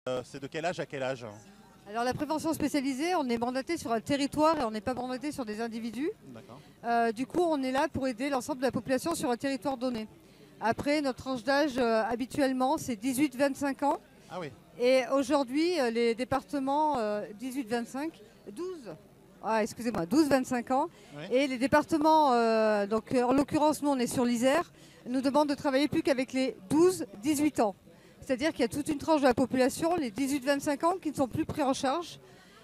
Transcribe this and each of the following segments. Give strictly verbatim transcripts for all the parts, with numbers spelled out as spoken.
euh, c'est de quel âge à quel âge? Alors la prévention spécialisée, on est mandaté sur un territoire et on n'est pas mandaté sur des individus. D'accord. Euh, du coup, on est là pour aider l'ensemble de la population sur un territoire donné. Après, notre tranche d'âge, euh, habituellement, c'est dix-huit vingt-cinq ans. Ah oui. Et aujourd'hui, euh, les départements euh, dix-huit vingt-cinq, douze, ah, excusez-moi, douze vingt-cinq ans. Oui. Et les départements, euh, donc en l'occurrence, nous on est sur l'Isère, nous demandent de travailler plus qu'avec les douze dix-huit ans. C'est-à-dire qu'il y a toute une tranche de la population, les dix-huit vingt-cinq ans, qui ne sont plus pris en charge,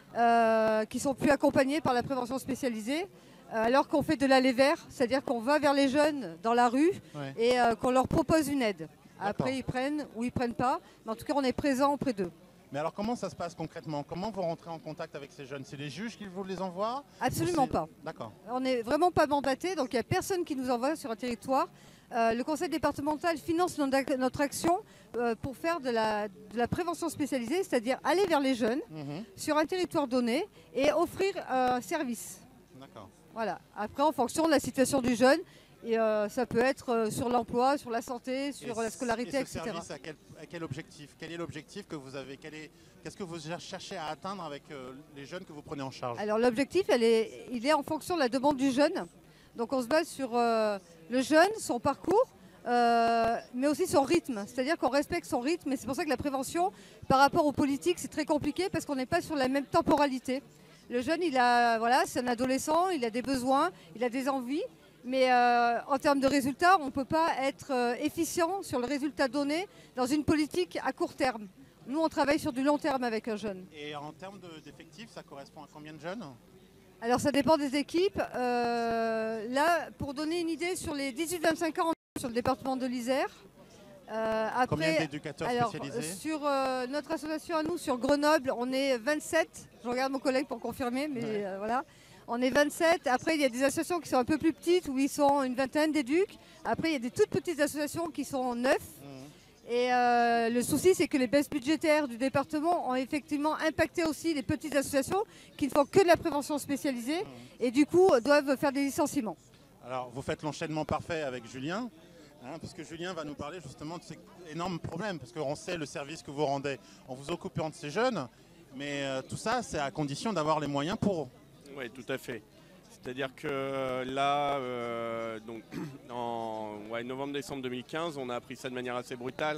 euh, qui ne sont plus accompagnés par la prévention spécialisée, euh, alors qu'on fait de l'aller vers, c'est-à-dire qu'on va vers les jeunes dans la rue Ouais. et euh, qu'on leur propose une aide. D'accord. Après, ils prennent ou ils ne prennent pas, mais en tout cas, on est présent auprès d'eux. Mais alors comment ça se passe concrètement? Comment vous rentrez en contact avec ces jeunes? C'est les juges qui vous les envoient? Absolument Ou c'est- pas. D'accord. On n'est vraiment pas mandaté, donc il n'y a personne qui nous envoie sur un territoire. Euh, le conseil départemental finance notre notre action euh, pour faire de la, de la prévention spécialisée, c'est-à-dire aller vers les jeunes Mhm. sur un territoire donné et offrir euh, un service. D'accord. Voilà. Après, en fonction de la situation du jeune, et, euh, ça peut être euh, sur l'emploi, sur la santé, sur Et la scolarité, et ce et cetera. service, à quel, à quel objectif? Quel est l'objectif que vous avez? Quel est- Qu'est-ce que vous cherchez à atteindre avec euh, les jeunes que vous prenez en charge? Alors l'objectif, elle est, il est en fonction de la demande du jeune. Donc on se base sur euh, le jeune, son parcours, euh, mais aussi son rythme. C'est-à-dire qu'on respecte son rythme et c'est pour ça que la prévention, par rapport aux politiques, c'est très compliqué parce qu'on n'est pas sur la même temporalité. Le jeune, il a, voilà, c'est un adolescent, il a des besoins, il a des envies, mais euh, en termes de résultats, on ne peut pas être euh, efficient sur le résultat donné dans une politique à court terme. Nous, on travaille sur du long terme avec un jeune. Et en termes de- d'effectifs, ça correspond à combien de jeunes? Alors ça dépend des équipes. Euh, là, pour donner une idée, sur les dix-huit vingt-cinq ans, on est sur le département de l'Isère. Euh, Combien après, d'éducateurs alors, spécialisés? sur euh, notre association à nous, sur Grenoble, on est vingt-sept. Je regarde mon collègue pour confirmer, mais Ouais. euh, voilà. On est vingt-sept. Après, il y a des associations qui sont un peu plus petites, où ils sont une vingtaine d'éducs. Après, il y a des toutes petites associations qui sont neuf. Mhm. Et euh, le souci, c'est que les baisses budgétaires du département ont effectivement impacté aussi les petites associations qui ne font que de la prévention spécialisée et du coup doivent faire des licenciements. Alors, vous faites l'enchaînement parfait avec Julien, hein, parce que Julien va nous parler justement de ces énormes problèmes, parce qu'on sait le service que vous rendez en vous occupant de ces jeunes, mais euh, tout ça, c'est à condition d'avoir les moyens pour. Oui, tout à fait. C'est-à-dire que là, euh, donc, en ouais, novembre-décembre deux mille quinze, on a appris ça de manière assez brutale.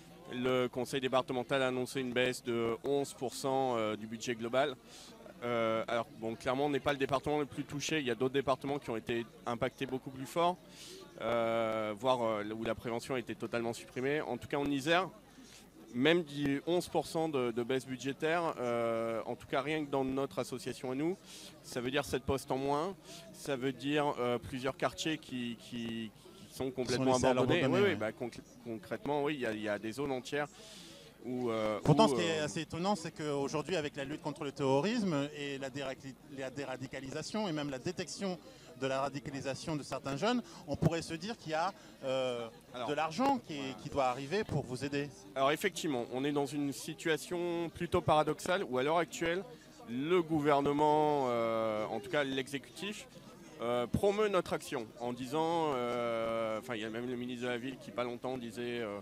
Le conseil départemental a annoncé une baisse de onze pour cent euh, du budget global. Euh, alors, bon, clairement, on n'est pas le département le plus touché. Il y a d'autres départements qui ont été impactés beaucoup plus fort, euh, voire euh, où la prévention a été totalement supprimée. En tout cas, en Isère, même du onze pour cent de, de baisse budgétaire, euh, en tout cas rien que dans notre association à nous, ça veut dire sept postes en moins, ça veut dire euh, plusieurs quartiers qui, qui, qui sont complètement laissés à abandonnés. l'abandonner, Oui, ouais. oui, bah, conc- concrètement, oui, il y, a- il y a des zones entières où... euh, Pourtant, où, ce qui est euh, assez étonnant, c'est qu'aujourd'hui, avec la lutte contre le terrorisme et la, déracli- la déradicalisation et même la détection de la radicalisation de certains jeunes, on pourrait se dire qu'il y a euh, Alors, de l'argent qui, est- qui doit arriver pour vous aider. Alors effectivement, on est dans une situation plutôt paradoxale où à l'heure actuelle, le gouvernement, euh, en tout cas l'exécutif, euh, promeut notre action en disant, euh, enfin il y a même le ministre de la Ville qui pas longtemps disait euh,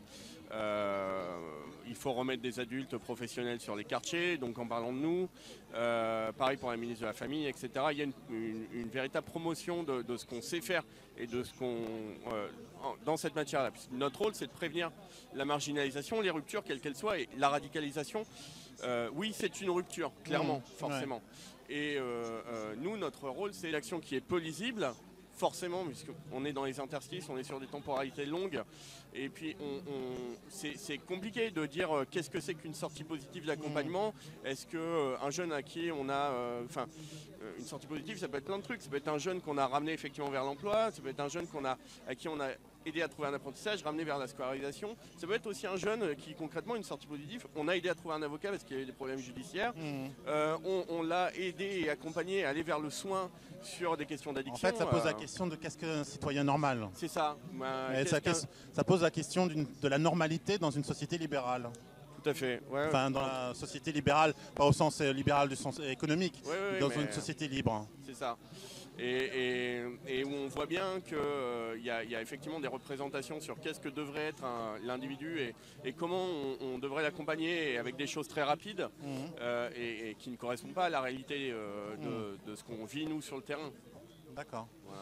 euh, il faut remettre des adultes professionnels sur les quartiers, donc en parlant de nous, euh, pareil pour la ministre de la Famille, et cetera. Il y a une, une- une véritable promotion de, de ce qu'on sait faire et de ce qu'on euh, en- dans cette matière-là. Puisque notre rôle, c'est de prévenir la marginalisation, les ruptures, quelles qu'elles soient, et la radicalisation. Euh, oui, c'est une rupture, clairement, Mmh, forcément. Et euh, euh, nous, notre rôle, c'est l'action qui est peu lisible, forcément, puisqu'on est dans les interstices, on est sur des temporalités longues. Et puis, on, on- c'est c'est compliqué de dire euh, qu'est-ce que c'est qu'une sortie positive d'accompagnement. Est-ce qu'un euh, jeune à qui on a... euh, Enfin, euh, une sortie positive, ça peut être plein de trucs. Ça peut être un jeune qu'on a ramené effectivement vers l'emploi. Ça peut être un jeune qu'on a, à qui on a aidé à trouver un apprentissage, ramené vers la scolarisation. Ça peut être aussi un jeune qui, concrètement, une sortie positive, on a aidé à trouver un avocat parce qu'il y avait des problèmes judiciaires. Mmh. Euh, on on l'a aidé et accompagné à aller vers le soin sur des questions En d'addiction. fait, ça pose Euh, la question de qu'est-ce qu'un citoyen normal. C'est ça. Ben, Et qu'est-ce ça, qu'un- ça pose la question d'une- de la normalité dans une société libérale. Tout à fait. Ouais, Enfin, dans la société libérale, pas au sens euh, libéral du sens économique, ouais, ouais, dans mais une société libre. C'est ça. et, et, et où on voit bien qu'il euh, y, y a effectivement des représentations sur qu'est-ce que devrait être l'individu et, et comment on, on devrait l'accompagner avec des choses très rapides mmh. euh, et, et qui ne correspondent pas à la réalité euh, de, mmh. de ce qu'on vit nous sur le terrain. D'accord. Voilà.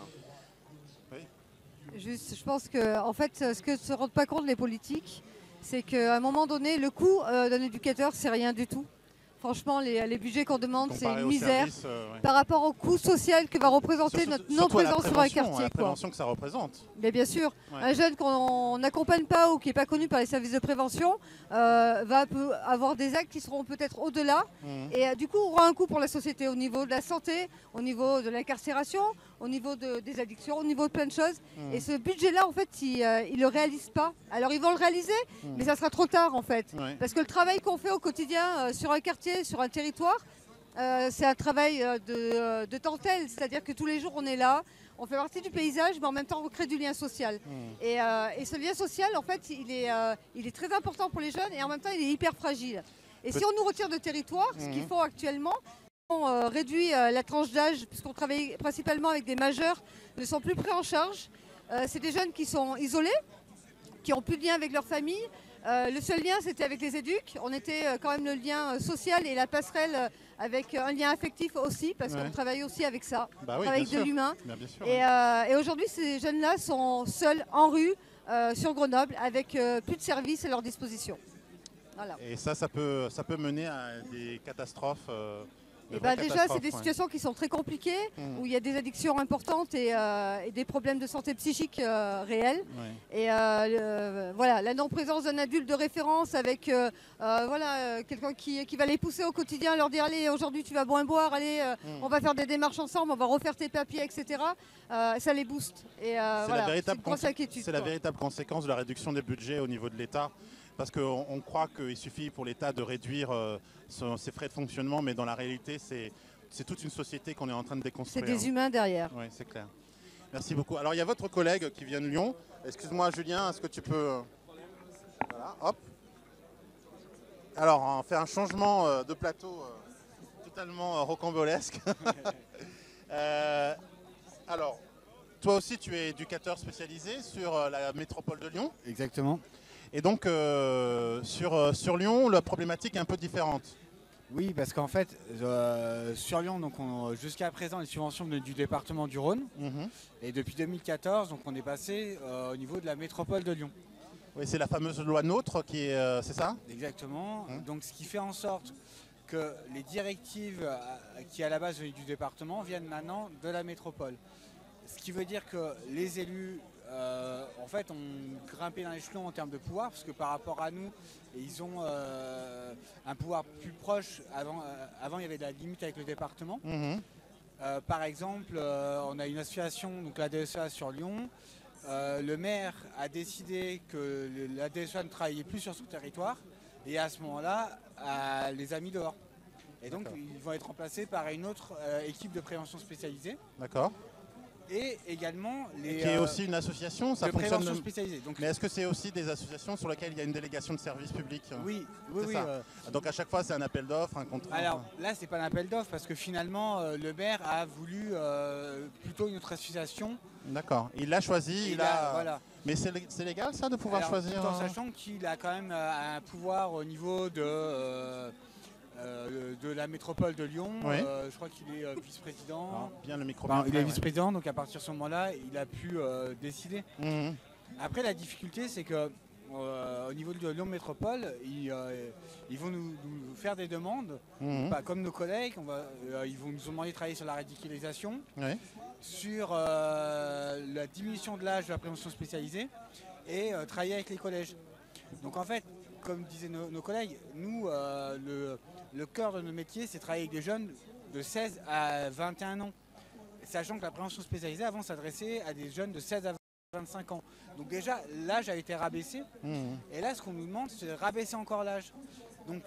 Oui. Juste, je pense que en fait, ce que ne se rendent pas compte les politiques, c'est qu'à un moment donné, le coût euh, d'un éducateur, c'est rien du tout. Franchement, les, les budgets qu'on demande, c'est une misère service, euh, ouais. par rapport au coût social que va représenter surtout, notre non-présence sur un quartier. La prévention quoi. Que ça représente. Mais bien sûr, ouais. un jeune qu'on n'accompagne pas ou qui n'est pas connu par les services de prévention euh, va peu avoir des actes qui seront peut-être au-delà mmh. et euh, du coup aura un coût pour la société au niveau de la santé, au niveau de l'incarcération, au niveau de, des addictions, au niveau de plein de choses. Mmh. Et ce budget-là, en fait, il ne euh, le réalise pas. Alors ils vont le réaliser, mmh. mais ça sera trop tard en fait. Ouais. Parce que le travail qu'on fait au quotidien euh, sur un quartier, sur un territoire, euh, c'est un travail euh, de, de dentelle, c'est-à-dire que tous les jours on est là, on fait partie du paysage, mais en même temps on crée du lien social. Mmh. Et, euh, et ce lien social, en fait, il est, euh, il est très important pour les jeunes et en même temps il est hyper fragile. Et Peut si on nous retire de territoire, mmh. ce qu'ils font actuellement, on euh, réduit euh, la tranche d'âge, puisqu'on travaille principalement avec des majeurs, ne sont plus pris en charge. Euh, c'est des jeunes qui sont isolés, qui n'ont plus de lien avec leur famille. Euh, le seul lien, c'était avec les éducs. On était euh, quand même le lien euh, social et la passerelle euh, avec un lien affectif aussi, parce ouais. qu'on travaille aussi avec ça, bah on oui, travaille avec sûr. de l'humain. Et, ouais. euh, et aujourd'hui, ces jeunes-là sont seuls en rue, euh, sur Grenoble, avec euh, plus de services à leur disposition. Voilà. Et ça, ça peut, ça peut mener à des catastrophes euh... Et bah déjà, c'est des situations ouais. qui sont très compliquées, mmh. où il y a des addictions importantes et, euh, et des problèmes de santé psychique euh, réels. Ouais. Et euh, le, voilà, la non-présence d'un adulte de référence avec euh, euh, voilà, quelqu'un qui, qui va les pousser au quotidien, leur dire allez, aujourd'hui tu vas boire un boire, allez, euh, mmh. on va faire des démarches ensemble, on va refaire tes papiers, et cetera. Euh, ça les booste. Et euh, c'est voilà, la véritable, une inquiétude, c'est la véritable conséquence de la réduction des budgets au niveau de l'État. Parce qu'on on croit qu'il suffit pour l'État de réduire euh, son, ses frais de fonctionnement, mais dans la réalité, c'est toute une société qu'on est en train de déconstruire. C'est des humains derrière. Oui, c'est clair. Merci beaucoup. Alors, il y a votre collègue qui vient de Lyon. Excuse-moi, Julien, est-ce que tu peux... Voilà, hop. Alors, on fait un changement de plateau euh, totalement euh, rocambolesque. euh, alors, toi aussi, tu es éducateur spécialisé sur euh, la métropole de Lyon. Exactement. Et donc, euh, sur, euh, sur Lyon, la problématique est un peu différente. Oui, parce qu'en fait, euh, sur Lyon, jusqu'à présent, les subventions venaient du département du Rhône. Mmh. Et depuis deux mille quatorze, donc, on est passé euh, au niveau de la métropole de Lyon. Oui, c'est la fameuse loi NOTRe qui est, euh, c'est ça? Exactement. Mmh. Donc, ce qui fait en sorte que les directives qui, à la base, venaient du département, viennent maintenant de la métropole. Ce qui veut dire que les élus... Euh, en fait, on grimpait dans l'échelon en termes de pouvoir, parce que par rapport à nous, ils ont euh, un pouvoir plus proche. Avant, euh, avant, il y avait de la limite avec le département. Mmh. Euh, par exemple, euh, on a une association, donc la D S E A sur Lyon. Euh, le maire a décidé que le, la D S E A ne travaillait plus sur son territoire, et à ce moment-là, les a mis dehors. Et donc, ils vont être remplacés par une autre euh, équipe de prévention spécialisée. D'accord. Et également les. Et qui est aussi une association, ça de fonctionne. Prévention spécialisée. Donc, mais est-ce que c'est aussi des associations sur lesquelles il y a une délégation de service public? Oui, oui, oui. Euh... Donc à chaque fois c'est un appel d'offres, un contrat. Alors là c'est pas un appel d'offres parce que finalement euh, le maire a voulu euh, plutôt une autre association. D'accord. Il l'a choisi. Il, il a. a voilà. Mais c'est légal ça de pouvoir Alors, choisir. Tout en sachant qu'il a quand même euh, un pouvoir au niveau de. Euh, Euh, de la métropole de Lyon, oui. euh, je crois qu'il est euh, vice-président. Ah, bien le micro. Enfin, il est vice-président, ouais. Donc à partir de ce moment-là, il a pu euh, décider. Mmh. Après, la difficulté, c'est que euh, au niveau de Lyon Métropole, ils, euh, ils vont nous, nous faire des demandes, mmh. Pas comme nos collègues. On va, euh, ils vont nous demander de travailler sur la radicalisation, oui. Sur euh, la diminution de l'âge de la prévention spécialisée et euh, travailler avec les collèges. Donc en fait, comme disaient nos, nos collègues, nous, euh, le, le cœur de notre métier, c'est travailler avec des jeunes de seize à vingt et un ans. Sachant que la prévention spécialisée, avant, s'adressait à des jeunes de seize à vingt-cinq ans. Donc déjà, l'âge a été rabaissé. Mmh. Et là, ce qu'on nous demande, c'est de rabaisser encore l'âge. Donc,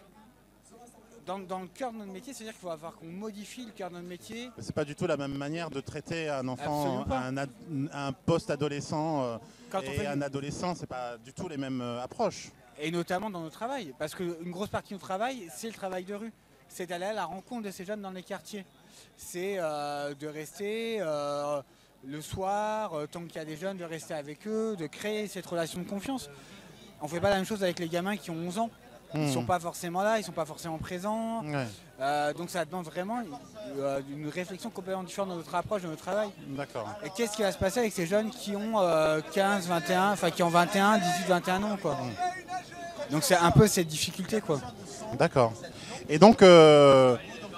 dans, dans le cœur de notre métier, c'est-à-dire qu'il faut avoir qu'on modifie le cœur de notre métier. C'est pas du tout la même manière de traiter un enfant, un, un post-adolescent euh, et fait... un adolescent, c'est pas du tout les mêmes euh, approches. Et notamment dans notre travail, parce qu'une grosse partie de notre travail, c'est le travail de rue. C'est d'aller à la rencontre de ces jeunes dans les quartiers. c'est euh, de rester euh, le soir, euh, tant qu'il y a des jeunes, de rester avec eux, de créer cette relation de confiance. On ne fait pas la même chose avec les gamins qui ont onze ans. Ils ne Mmh. sont pas forcément là, ils ne sont pas forcément présents. Ouais. Euh, donc ça demande vraiment euh, une réflexion complètement différente de notre approche, de notre travail. D'accord. Et qu'est-ce qui va se passer avec ces jeunes qui ont euh, quinze, vingt et un, enfin qui ont vingt et un, dix-huit, vingt et un ans quoi. Donc c'est un peu cette difficulté quoi. D'accord. Et donc, euh,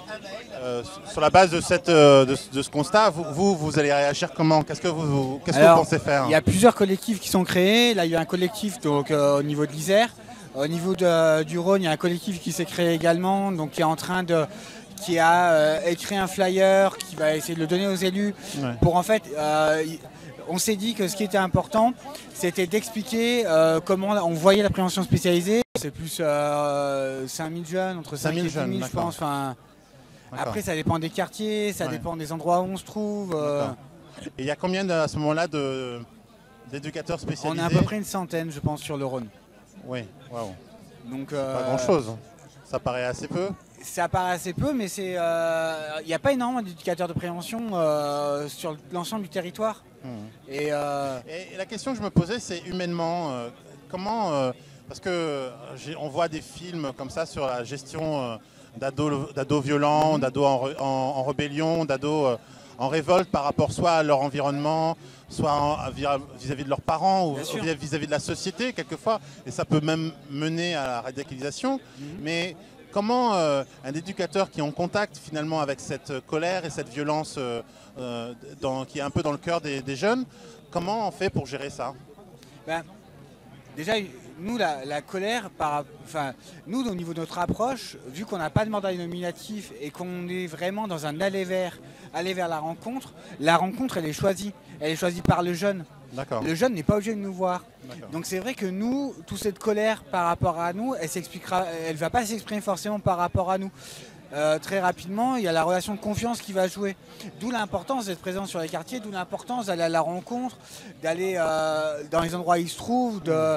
euh, sur la base de, cette, euh, de, de ce constat, vous, vous, vous allez réagir comment? Qu'est-ce que vous, vous, qu'est-ce que vous pensez faire? Il y a plusieurs collectifs qui sont créés. Là, il y a un collectif donc, euh, au niveau de l'Isère. Au niveau de, du Rhône, il y a un collectif qui s'est créé également, donc qui est en train de, qui a euh, écrit un flyer, qui va essayer de le donner aux élus. Ouais. Pour en fait, euh, on s'est dit que ce qui était important, c'était d'expliquer euh, comment on voyait la prévention spécialisée. C'est plus euh, cinq mille jeunes, entre cinq mille et dix mille, je pense. Enfin, après, ça dépend des quartiers, ça Ouais. dépend des endroits où on se trouve. Euh, Et il y a combien de, à ce moment-là de, d'éducateurs on spécialisés? a à peu près une centaine, je pense, sur le Rhône. Oui, waouh. Donc, euh, Pas grand-chose. Ça paraît assez peu. Ça paraît assez peu, mais c'est, euh, il n'y a pas énormément d'éducateurs de prévention euh, sur l'ensemble du territoire. Mmh. Et, euh, Et la question que je me posais, c'est humainement, euh, comment, euh, parce que j'ai- on voit des films comme ça sur la gestion euh, d'ados, d'ados violents, d'ados en, re- en- en rébellion, d'ados euh, en révolte par rapport soit à leur environnement, soit en- à vis- vis-à-vis de leurs parents ou Bien sûr. vis-à-vis de la société quelquefois, et ça peut même mener à la radicalisation. Mais comment euh, un éducateur qui est en contact finalement avec cette colère et cette violence euh, euh, dans- qui est un peu dans le cœur des, des jeunes, comment on fait pour gérer ça? ben, déjà, nous, la, la colère, par, enfin, nous, au niveau de notre approche, vu qu'on n'a pas de mandat nominatif et qu'on est vraiment dans un aller vers, aller vers la rencontre, la rencontre, elle est choisie. Elle est choisie par le jeune. D'accord. Le jeune n'est pas obligé de nous voir. D'accord. Donc c'est vrai que nous, toute cette colère par rapport à nous, elle s'expliquera, elle va pas s'exprimer forcément par rapport à nous. Euh, très rapidement, il y a la relation de confiance qui va jouer. D'où l'importance d'être présent sur les quartiers, d'où l'importance d'aller à la rencontre, d'aller euh, dans les endroits où ils se trouvent. De...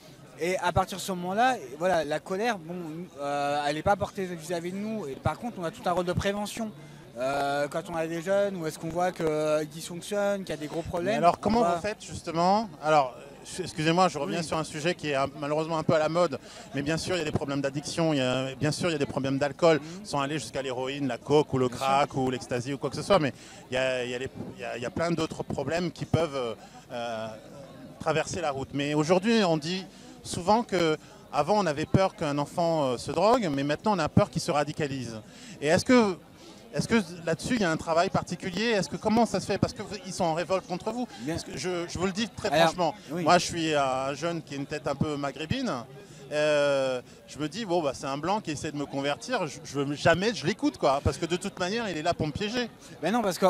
Et à partir de ce moment-là, voilà, la colère, bon, euh, elle n'est pas portée vis-à-vis de nous. Et par contre, on a tout un rôle de prévention. Euh, quand on a des jeunes, où est-ce qu'on voit qu'ils dysfonctionnent, qu'il y a des gros problèmes. Mais alors comment on va- vous faites justement? Alors, excusez-moi, je reviens Oui. sur un sujet qui est un- malheureusement un peu à la mode, mais bien sûr il y a des problèmes d'addiction, il y a- bien sûr il y a des problèmes d'alcool, sans aller jusqu'à l'héroïne, la coke ou le crack ou l'ecstasy ou quoi que ce soit, mais il y a, il y a les- il y a- il y a plein d'autres problèmes qui peuvent euh, euh, traverser la route. Mais aujourd'hui on dit souvent que avant on avait peur qu'un enfant euh, se drogue, mais maintenant on a peur qu'il se radicalise. Et est-ce que Est-ce que là-dessus, il y a un travail particulier? Est-ce que comment ça se fait? Parce qu'ils sont en révolte contre vous. Bien. Parce que je, je vous le dis très Alors, franchement. oui. Moi, je suis un jeune qui a une tête un peu maghrébine. Euh, je me dis, bon, bah, c'est un blanc qui essaie de me convertir. Je, je veux jamais, je l'écoute, quoi. Parce que de toute manière, il est là pour me piéger. Ben non, parce qu'il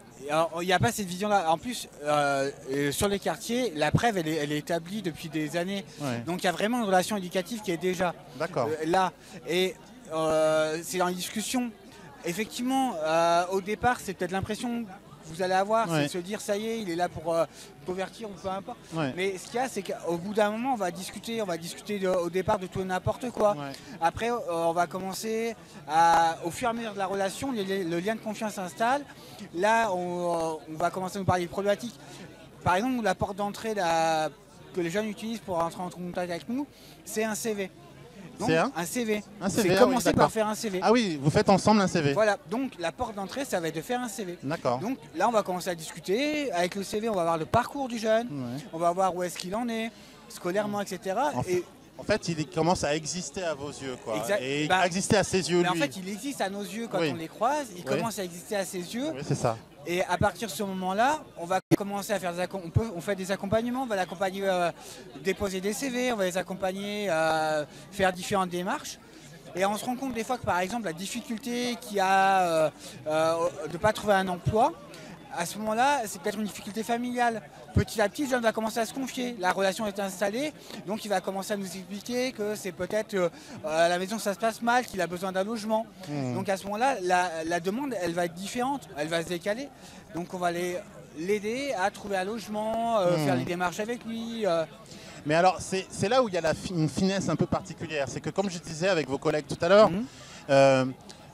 n'y a pas cette vision-là. En plus, euh, euh, sur les quartiers, la preuve, elle est, elle est établie depuis des années. Ouais. Donc il y a vraiment une relation éducative qui est déjà D'accord. euh, là. Et euh, c'est dans les discussions. Effectivement, euh, au départ, c'est peut-être l'impression que vous allez avoir, Ouais. c'est de se dire, ça y est, il est là pour euh, convertir ou peu importe. Ouais. Mais ce qu'il y a, c'est qu'au bout d'un moment, on va discuter, on va discuter de- au départ de tout et n'importe quoi. Ouais. Après, euh, on va commencer à, au fur et à mesure de la relation, le, le lien de confiance s'installe. Là, on, on va commencer à nous parler de problématiques. Par exemple, la porte d'entrée la- que les jeunes utilisent pour entrer en contact avec nous, c'est un C V. Donc, C'est un un C V. Un C V, C'est ah oui, commencer d'accord. par faire un C V. Ah oui, vous faites ensemble un C V. Voilà, donc la porte d'entrée, ça va être de faire un C V. D'accord. Donc là, on va commencer à discuter. Avec le C V, on va voir le parcours du jeune, Ouais. on va voir où est-ce qu'il en est, scolairement, et cetera. En Et, En fait, il commence à exister à vos yeux, quoi. Exact. Et Bah, à exister à ses yeux, mais en lui. fait, il existe à nos yeux quand Oui. on les croise, il Oui. commence à exister à ses yeux. Oui, c'est ça. Et à partir de ce moment-là, on va commencer à faire des, accom- on peut, on fait des accompagnements, on va l'accompagner, euh, déposer des C V, on va les accompagner, euh, faire différentes démarches. Et on se rend compte des fois que par exemple la difficulté qu'il y a euh, euh, de ne pas trouver un emploi, à ce moment-là, c'est peut-être une difficulté familiale. Petit à petit, le jeune va commencer à se confier. La relation est installée, donc il va commencer à nous expliquer que c'est peut-être euh, à la maison ça se passe mal, qu'il a besoin d'un logement. Mmh. Donc à ce moment-là, la, la demande, elle va être différente, elle va se décaler. Donc on va les- l'aider à trouver un logement, euh, Mmh. faire les démarches avec lui. euh. Mais alors, c'est c'est là où il y a la fi- une finesse un peu particulière. C'est que, comme je disais avec vos collègues tout à l'heure, Mhm. euh,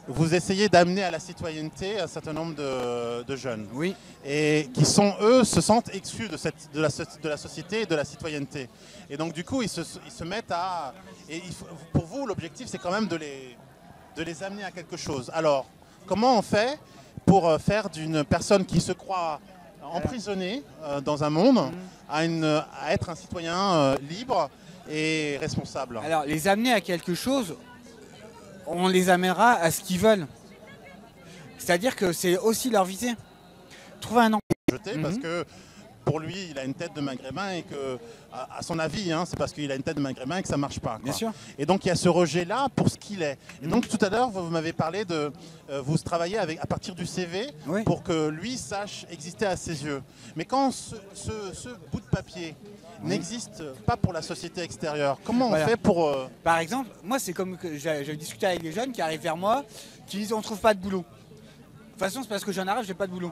vous essayez d'amener à la citoyenneté un certain nombre de, de jeunes. Oui. Et qui sont, eux, se sentent exclus de, cette, de, la, de la société et de la citoyenneté. Et donc, du coup, ils se, ils se mettent à... Et il faut, pour vous, l'objectif, c'est quand même de les, de les amener à quelque chose. Alors, comment on fait pour faire d'une personne qui se croit emprisonnée euh, dans un monde mmh. à, une, à être un citoyen euh, libre et responsable? Alors, les amener à quelque chose, on les amènera à ce qu'ils veulent. C'est-à-dire que c'est aussi leur visée. Trouver un emploi. Jeté parce que pour lui, il a une tête de maghrébin et que, à, à son avis, hein, c'est parce qu'il a une tête de maghrébin et que ça marche pas. Quoi. Bien sûr. Et donc il y a ce rejet-là pour ce qu'il est. Et donc tout à l'heure, vous, vous m'avez parlé de, euh, vous travaillez avec à partir du C V oui. pour que lui sache exister à ses yeux. Mais quand ce, ce, ce bout de papier oui. n'existe pas pour la société extérieure, comment voilà. on fait pour... Euh... Par exemple, moi c'est comme que j'ai discuté avec des jeunes qui arrivent vers moi, qui disent on trouve pas de boulot. De toute façon, c'est parce que j'en arrive, j'ai pas de boulot.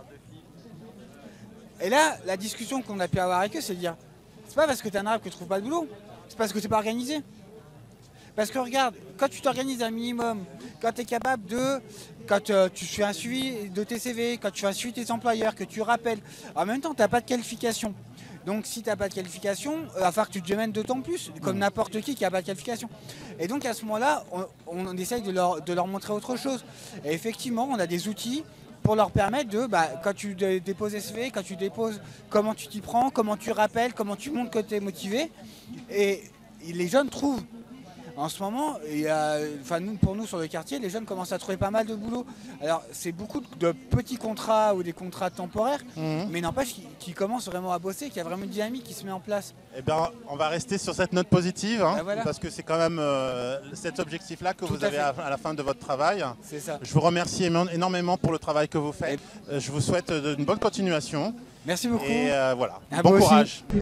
Et là, la discussion qu'on a pu avoir avec eux, c'est de dire, c'est pas parce que tu es un arabe que tu trouves pas de boulot, c'est parce que tu n'es pas organisé. Parce que regarde, quand tu t'organises un minimum, quand tu es capable de, quand euh, tu fais un suivi de tes C V, quand tu fais un suivi de tes employeurs, que tu rappelles, en même temps, tu n'as pas de qualification. Donc si tu n'as pas de qualification, il va falloir que tu te démènes d'autant plus, comme n'importe qui qui n'a pas de qualification. Et donc à ce moment-là, on, on essaye de leur, de leur montrer autre chose. Et effectivement, on a des outils pour leur permettre de, bah, quand tu déposes S V, quand tu déposes, comment tu t'y prends, comment tu rappelles, comment tu montres que tu es motivé. Et les jeunes trouvent. En ce moment, il y a, enfin, nous, pour nous sur le quartier, les jeunes commencent à trouver pas mal de boulot. Alors c'est beaucoup de petits contrats ou des contrats temporaires, mmh. mais n'empêche qu'ils qu'ils commencent vraiment à bosser, qu'il y a vraiment une dynamique qui se met en place. Eh bien, on va rester sur cette note positive, hein, ben voilà. parce que c'est quand même euh, cet objectif-là que Tout vous avez à, à la fin de votre travail. C'est ça. Je vous remercie énormément pour le travail que vous faites. Et... Je vous souhaite une bonne continuation. Merci beaucoup. Et euh, voilà, à bon courage. Aussi.